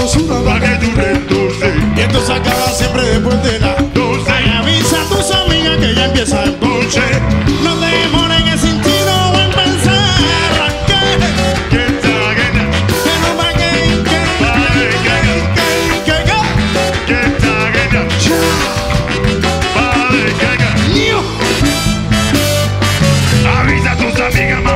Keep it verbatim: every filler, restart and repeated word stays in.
basura para que tú retuces. Y esto se acaba siempre después de las doce. Ay, avisa a tus amigas que ya empieza el ponche. No te demores en el sentido o en pensar que Que está gana, que no va que que vale, que que que que que está gana, vale, que gana. Niu. Avisa a tus amigas.